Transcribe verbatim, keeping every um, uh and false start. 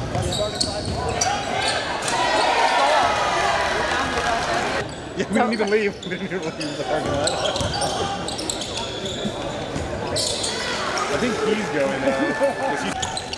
Yeah, we didn't even leave. We didn't even leave the parking lot. I think he's going now.